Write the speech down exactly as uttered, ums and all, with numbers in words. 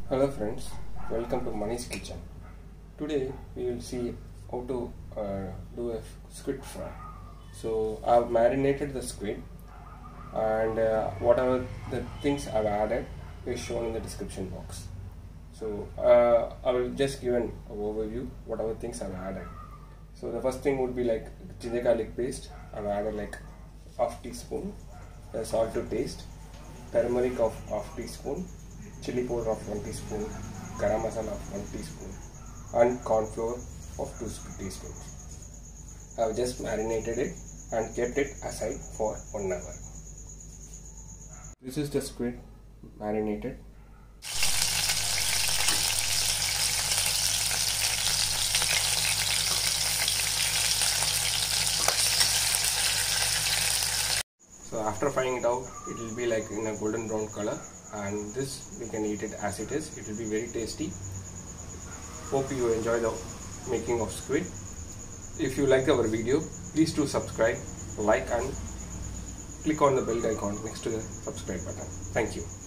Hello friends, welcome to Mani's Kitchen. Today we will see how to uh, do a squid fry. So I have marinated the squid and uh, whatever the things I have added is shown in the description box. So uh, I will just give an overview whatever things I have added. So the first thing would be like ginger garlic paste. I have added like half teaspoon, uh, salt to taste, turmeric of half teaspoon, chili powder of one teaspoon, garam masala of one teaspoon, and corn flour of two teaspoons. I have just marinated it and kept it aside for one hour. This is the squid marinated. So after frying it out, it will be like in a golden brown color, and this we can eat it as it is. It will be very tasty. Hope you enjoy the making of squid. If you like our video, please do subscribe, like, and click on the bell icon next to the subscribe button. Thank you.